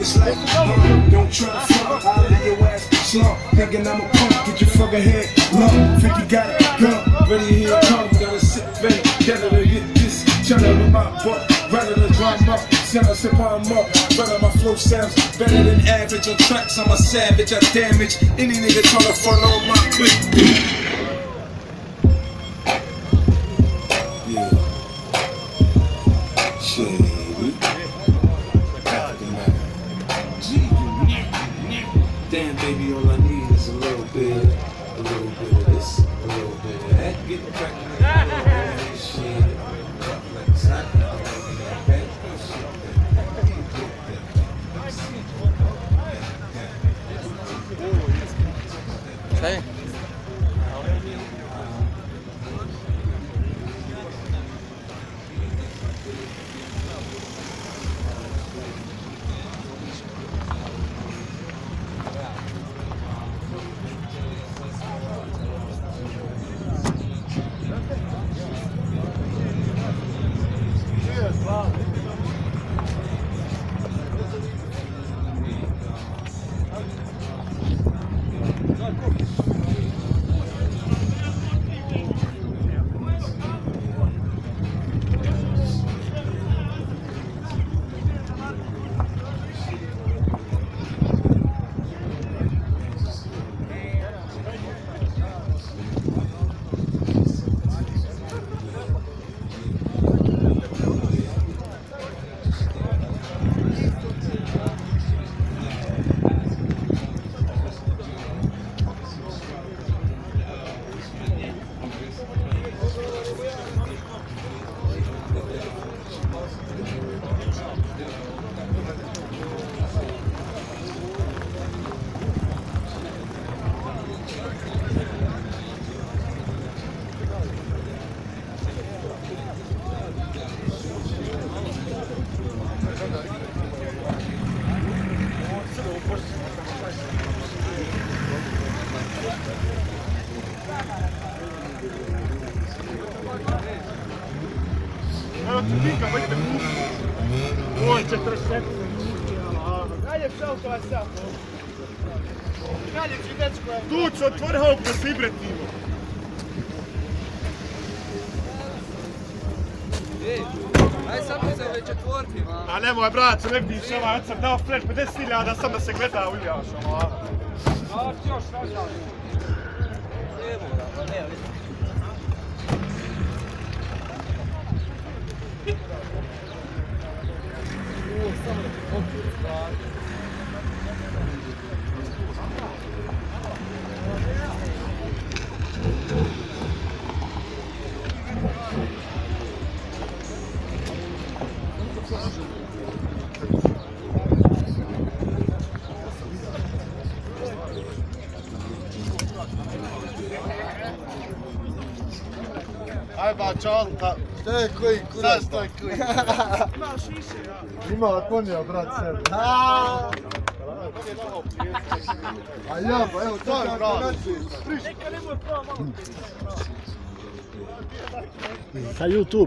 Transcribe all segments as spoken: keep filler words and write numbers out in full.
It's like, uh, don't try to front, I'll leave your ass slump. Thinking I'm a punk, get your fucking head lump. fifty got it, gun, ready to hear it come. Gotta sit ready, gather to get this. Tryna with my butt, rather than drum up. Send us if I'm up, rather my flow sounds better than average. On tracks, I'm a savage, I damage any nigga tryna follow my clip. Yeah. Shady. Damn, baby, all I need is a little bit, a little bit of this, a little bit of that. Get the crack in the shit. Drop like a sock. Hey. Oi, c'è tre sette. Dai, je zelf zo zelf. Daj, je net square. Tuco, otvori hop da se ibretimo. Aj samo se već otvoriti, ma. A nemoj, brat, ne vidiš, ovaj, ja sam dao flash pedeset hiljada, sam da se gleda uljaš, ovaj. A, ti još razjavim. Evo ga, pa ne, vidim. Ajba čalta. Šta je koji kurac? Šta je koji? Imaš više, ja. Ima konja, brat, sebe. A ja, pa evo, to je brat. Neka nemoj prava malo. Sa YouTube.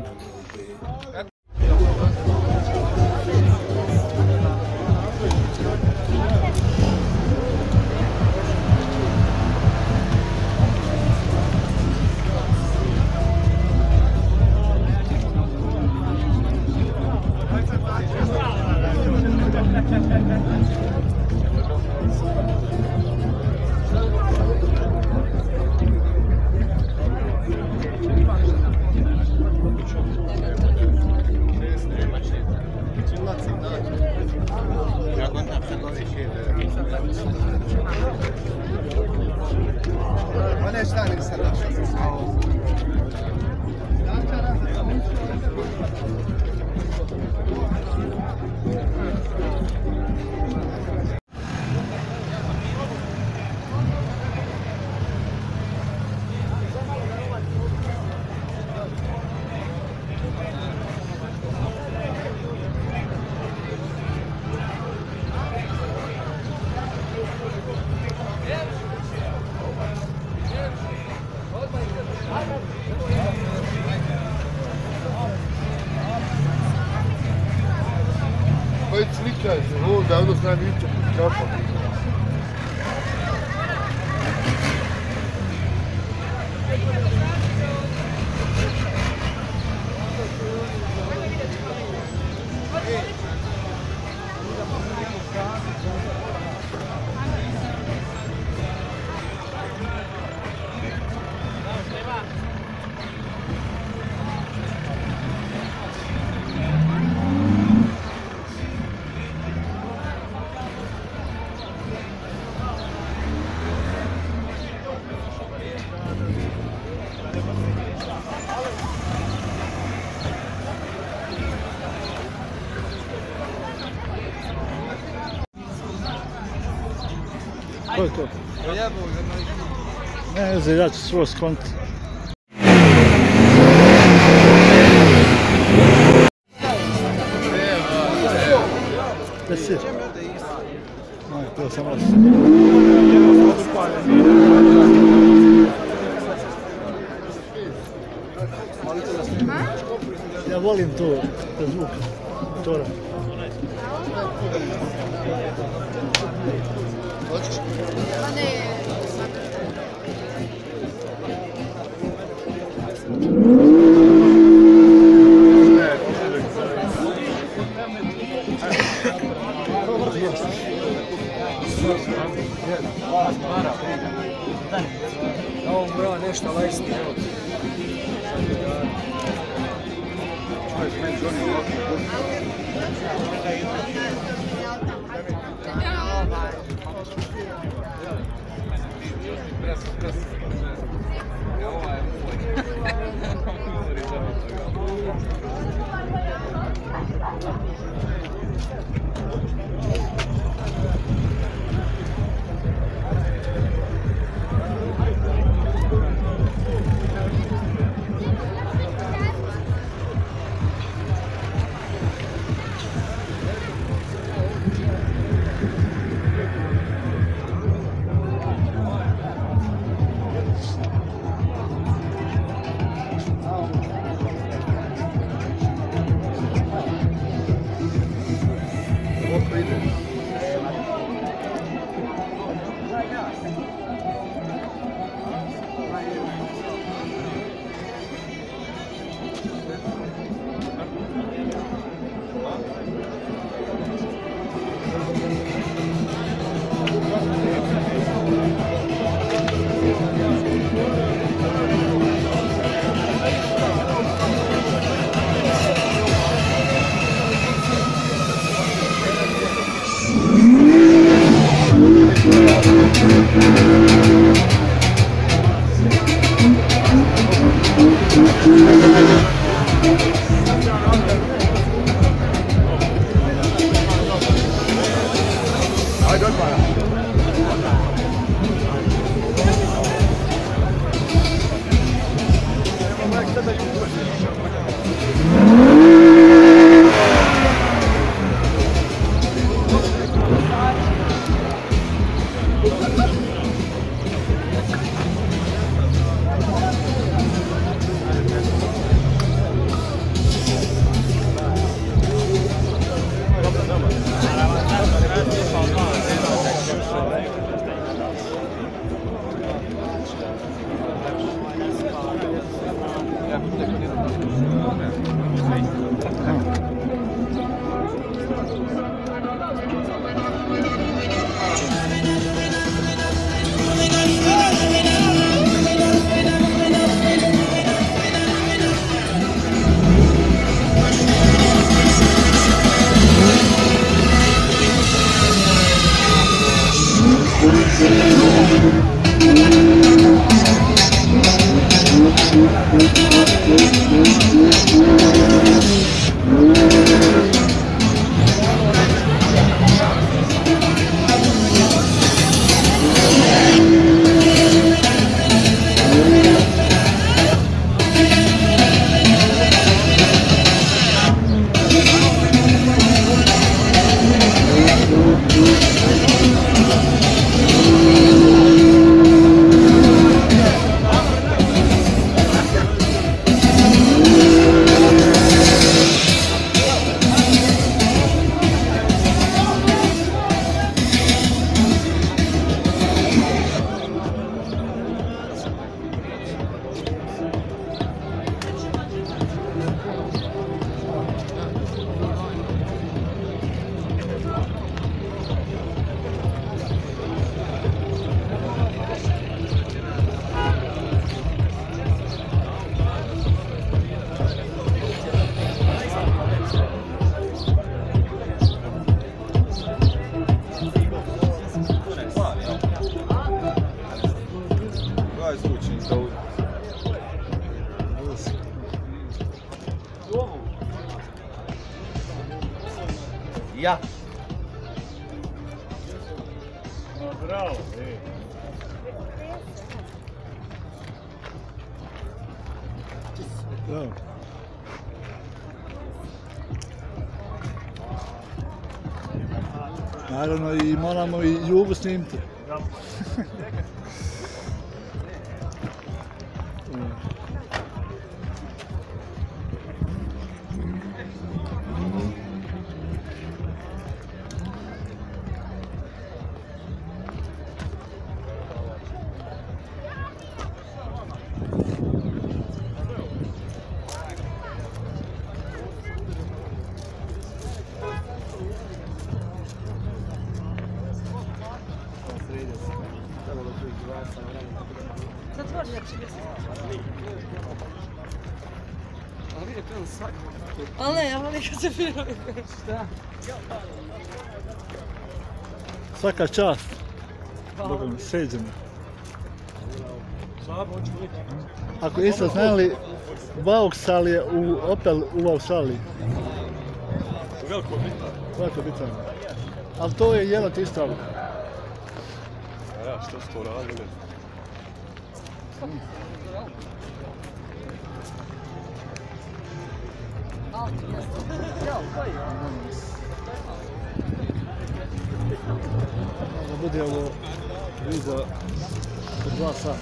Ma ne šta ne se našao. It's Pričaj se, ovo davno sam niče kapa. Ko je to? Jebog za moj. Ne znam, ja ću svoj skonti. Gdje si? Ne, to sam vas. Ja volim to, to zvuk motora. Ovo mora nešto lajsti, evo. taj zvučnik za ovdje. Ja. Bravo, ej. Bravo. Naravno i moramo i Jugu snimiti. Zatvori, ja ću ali vidi, to je svak. Ali ne, ja volim kad se filmuje. Šta? Svaka čast. Boga mi, seđemo. Ako niste znali, Vauxhall je u Opel u Australiji. Veliko bitno. Veliko bitno. Ali to je jedan isto auto. A ja, što su to radili? Da bude ovo video od dva sata.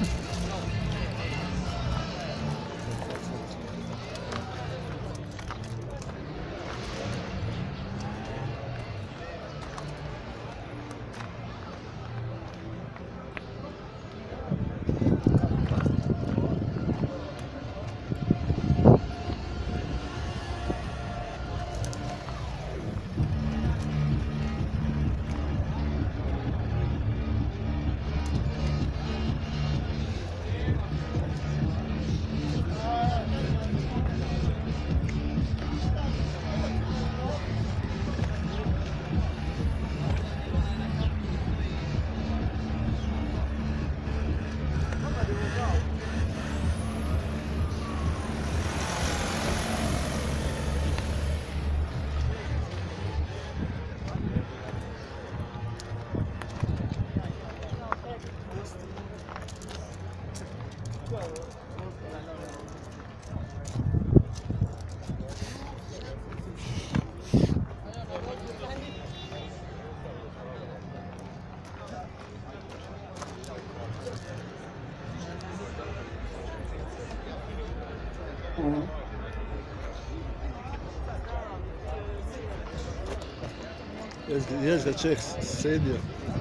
Jes ga Čeh sedio.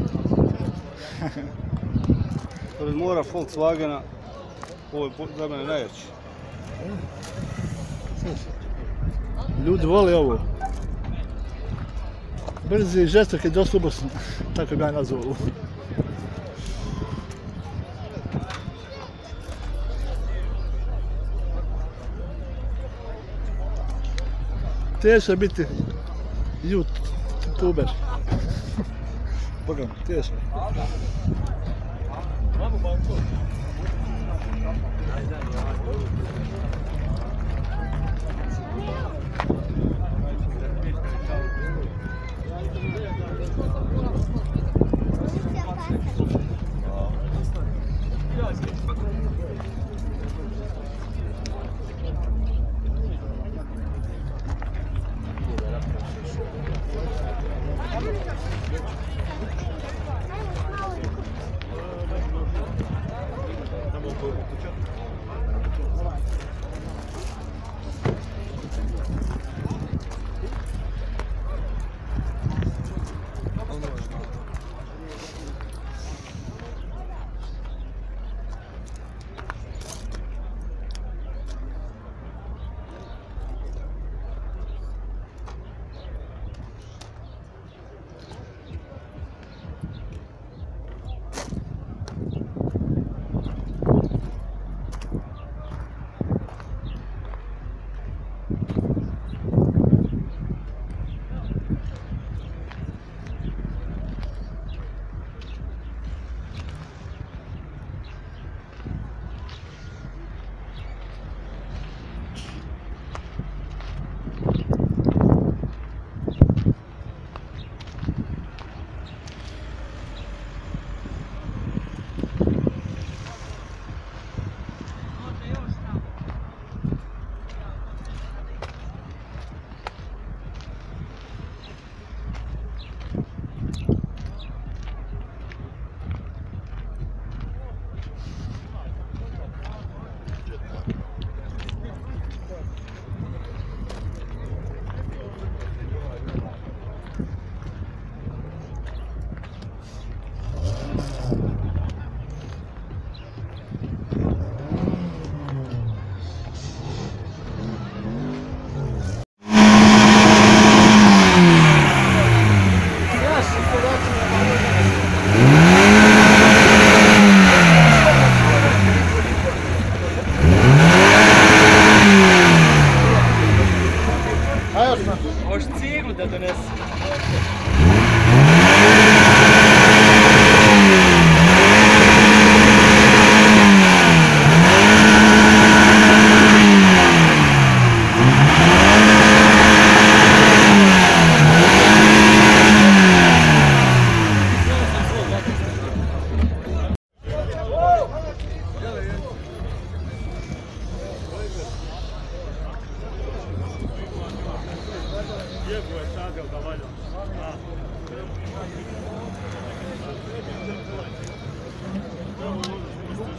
Pored mora Volkswagena, ovo je za mene najjači. Ljudi vole ovo. Brzi i žestok je dosta ubosno. Tako ga je nazvao ovo. Teško je biti youtuber. Boga mi, teško.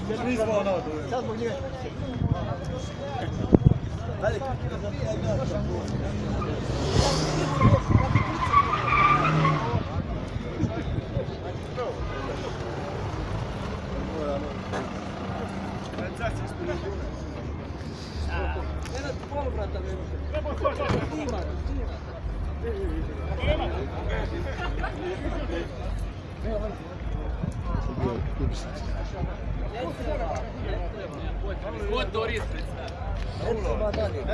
Nismo ono tu. Sad zbog njega. Nenad, polubrata nema. Snima, snima. Ko to riješ predstavlja?